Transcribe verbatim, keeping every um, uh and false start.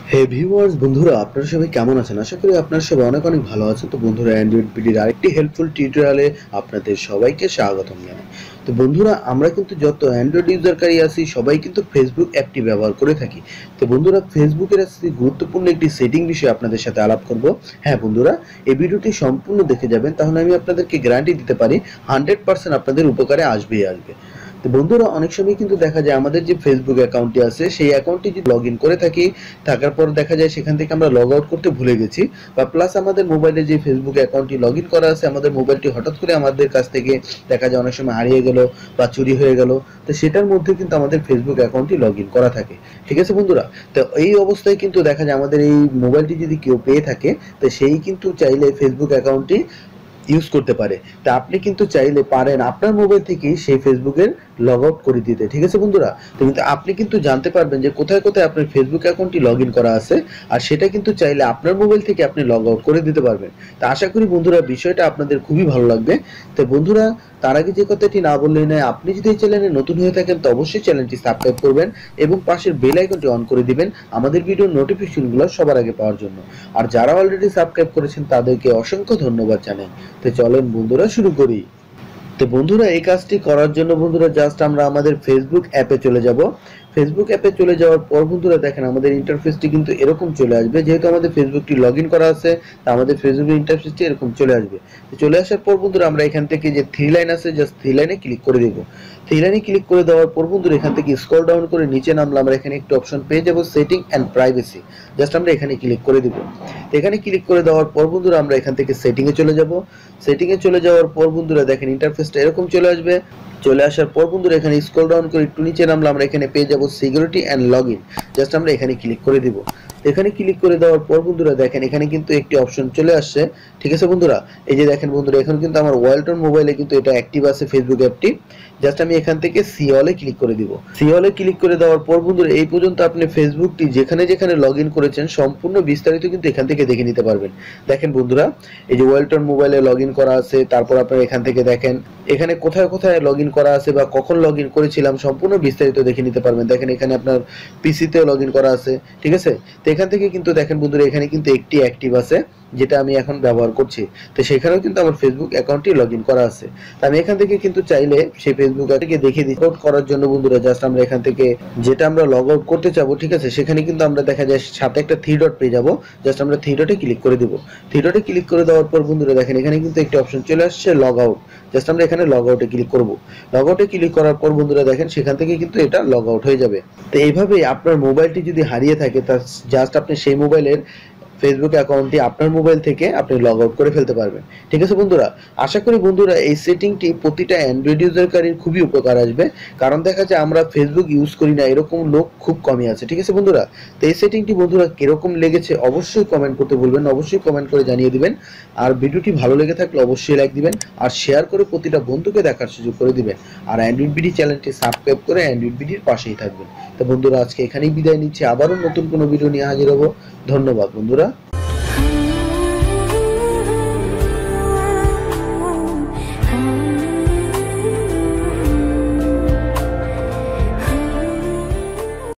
হে viewers বন্ধুরা, আপনারা সবাই কেমন আছেন? আশা করি আপনারা সবাই অনেক অনেক ভালো আছেন। তো বন্ধুরা, অ্যান্ড্রয়েড বিডির আরেকটি হেল্পফুল টিউটোরিয়ালে আপনাদের সবাইকে স্বাগতম জানাই। তো বন্ধুরা, আমরা কিন্তু যত অ্যান্ড্রয়েড ইউজারকারী আছি সবাই কিন্তু ফেসবুক অ্যাপটি ব্যবহার করে থাকি। তো বন্ধুরা, ফেসবুকের আজকে গুরুত্বপূর্ণ একটি সেটিং বিষয়ে আপনাদের সাথে আলাপ করব। হ্যাঁ বন্ধুরা, এই ভিডিওটি সম্পূর্ণ দেখে যাবেন, তাহলে আমি আপনাদেরকে গ্যারান্টি দিতে পারি হান্ড্রেড পার্সেন্ট আপনাদের উপকারে আসবেই আসবে। তো বন্ধুরা, অনেক সময় কিন্তু দেখা যায় আমাদের যে ফেসবুক অ্যাকাউন্টটি আছে সেই অ্যাকাউন্টটি যদি লগ ইন করে থাকি, থাকার পর দেখা যায় সেখান থেকে আমরা লগ আউট করতে ভুলে গেছি, বা প্লাস আমাদের মোবাইলে যে ফেসবুক অ্যাকাউন্টটি লগ ইন করা আছে আমাদের মোবাইলটি হঠাৎ করে আমাদের কাছ থেকে দেখা যায় অনেক সময় হারিয়ে গেল বা চুরি হয়ে গেল। তো সেটার মধ্যে কিন্তু আমাদের ফেসবুক অ্যাকাউন্টটি লগ ইন করা থাকে। ঠিক আছে বন্ধুরা, তো এই অবস্থায় কিন্তু দেখা যায় আমাদের এই মোবাইলটি যদি কেউ পেয়ে থাকে, তো সেই কিন্তু চাইলে ফেসবুক অ্যাকাউন্টটি ইউজ করতে পারে। তা আপনি কিন্তু চাইলে পারেন আপনার মোবাইল থেকেই সেই ফেসবুকের লগ আউট করে দিতে। ঠিক আছে বন্ধুরা, তো কিন্তু আপনি কিন্তু জানতে পারবেন যে কোথায় কোথায় আপনার ফেসবুক অ্যাকাউন্টটি লগ ইন করা আছে, আর সেটা কিন্তু চাইলে আপনার মোবাইল থেকে আপনি লগ আউট করে দিতে পারবেন। তা আশা করি বন্ধুরা বিষয়টা আপনাদের খুবই ভালো লাগবে। তো বন্ধুরা, তার আগে যে কথাটি না বললেই নয়, আপনি যদি এই চ্যানেলে নতুন হয়ে থাকেন তো অবশ্যই চ্যানেলটি সাবস্ক্রাইব করবেন এবং পাশের বেল আইকনটি অন করে দিবেন আমাদের ভিডিওর নোটিফিকেশনগুলো সবার আগে পাওয়ার জন্য। আর যারা অলরেডি সাবস্ক্রাইব করেছেন তাদেরকে অসংখ্য ধন্যবাদ জানাই। তো চলেন বন্ধুরা শুরু করি। তো বন্ধুরা, এই কাজটি করার জন্য বন্ধুরা জাস্ট আমরা আমাদের ফেসবুক অ্যাপে চলে যাব। ফেসবুক অ্যাপে চলে যাওয়ার পর বন্ধুরা দেখেন আমাদের ইন্টারফেসটি কিন্তু এরকম চলে আসবে। যেহেতু আমাদের ফেসবুকটি লগ ইন করা আছে, তা আমাদের ফেসবুকের ইন্টারফেসটি এরকম চলে আসবে। তো চলে আসার পর বন্ধুরা আমরা এখান থেকে যে থ্রি লাইন আছে জাস্ট থ্রি লাইনে ক্লিক করে দেব। থ্রি লাইনে ক্লিক করে দেওয়ার পর বন্ধুরা এখান থেকে স্ক্রল ডাউন করে নিচে নামলে আমরা এখানে একটা অপশন পেয়ে যাব, সেটিং অ্যান্ড প্রাইভেসি। জাস্ট আমরা এখানে ক্লিক করে দেব। এখানে ক্লিক করে দেওয়ার পর বন্ধুরা আমরা এখান থেকে সেটিংয়ে চলে যাব। সেটিংয়ে চলে যাওয়ার পর বন্ধুরা দেখেন ইন্টারফেসটা এরকম চলে আসবে। চলে আসার পর বন্ধুরা এখানে স্ক্রল ডাউন করে একটু নিচে নামলে আমরা এখানে পেয়ে যাব security and log in. Just আমরা এখানে ক্লিক করে দিব। এখানে ক্লিক করে দেওয়ার পর বন্ধুরা দেখেন এখানে কিন্তু একটি অপশন চলে আসছে। ঠিক আছে বন্ধুরা, এই যে দেখেন বন্ধুরা এখন কিন্তু আমার ওয়ালটন মোবাইলে কিন্তু এটা অ্যাক্টিভ আছে ফেসবুক অ্যাপটি। জাস্ট আমি এখান থেকে সি অলে ক্লিক করে দিব। সি অলে ক্লিক করে দেওয়ার পর বন্ধুরা এই পর্যন্ত আপনি ফেসবুকটি যেখানে যেখানে লগ ইন করেছেন সম্পূর্ণ বিস্তারিত কিন্তু এখান থেকে দেখে নিতে পারবেন। দেখেন বন্ধুরা, এই যে ওয়ালটন মোবাইলে লগ ইন করা আছে, তারপর আপনারা এখান থেকে দেখেন এখানে কোথায় কোথায় লগ ইন করা আছে বা কখন লগ ইন করেছিলাম সম্পূর্ণ বিস্তারিত দেখে নিতে পারবেন। দেখেন এখানে আপনার পিসিতেও লগ ইন করা আছে। ঠিক আছে, তো এখান থেকে কিন্তু দেখেন বন্ধুরা এখানে কিন্তু একটি অ্যাক্টিভ আছে যেটা আমি এখন ব্যবহার করছি। তো সেখানেও কিন্তু আমার ফেসবুক অ্যাকাউন্টটি লগ ইন করা আছে। তো আমি এখান থেকে কিন্তু চাইলে সেই ফেসবুক অ্যাপটিকে দেখে দিই। আউট করার জন্য বন্ধুরা জাস্ট আমরা এখান থেকে যেটা আমরা লগ আউট করতে চাবো, ঠিক আছে, সেখানে কিন্তু আমরা দেখা যায় সাথে একটা থ্রি ডট পেয়ে যাবো। জাস্ট আমরা থ্রি ডটে ক্লিক করে দিব। থ্রি ডটে ক্লিক করে দেওয়ার পর বন্ধুরা দেখেন এখানে কিন্তু একটি অপশন চলে আসছে লগ আউট। জাস্ট আমরা এখানে লগ আউটে ক্লিক করব। লগ আউটে ক্লিক করার পর বন্ধুরা দেখেন সেখান থেকে কিন্তু এটা লগ আউট হয়ে যাবে। তো এইভাবেই আপনার মোবাইলটি যদি হারিয়ে থাকে তা জাস্ট আপনি সেই মোবাইলের ফেসবুক অ্যাকাউন্টটি আপনার মোবাইল থেকে আপনি লগ আউট করে ফেলতে পারবেন। ঠিক আছে বন্ধুরা, আশা করি বন্ধুরা এই সেটিংটি প্রতিটা অ্যান্ড্রয়েড ইউজারকারীর খুবই উপকার আসবে, কারণ দেখা যায় আমরা ফেসবুক ইউজ করি না এরকম লোক খুব কমই আছে। ঠিক আছে বন্ধুরা, তো এই সেটিংটি বন্ধুরা কিরকম লেগেছে অবশ্যই কমেন্ট করতে ভুলবেন না, অবশ্যই কমেন্ট করে জানিয়ে দিবেন। আর ভিডিওটি ভালো লেগে থাকলে অবশ্যই লাইক দিবেন আর শেয়ার করে প্রতিটা বন্ধুকে দেখার সুযোগ করে দিবেন। আর অ্যান্ড্রয়েড বিডি চ্যানেলটি সাবস্ক্রাইব করে অ্যান্ড্রয়েড বিডির পাশেই থাকবেন। তো বন্ধুরা আজকে এখানেই বিদায় নিচ্ছি, আবারও নতুন কোনো ভিডিও নিয়ে হাজির হব। ধন্যবাদ বন্ধুরা।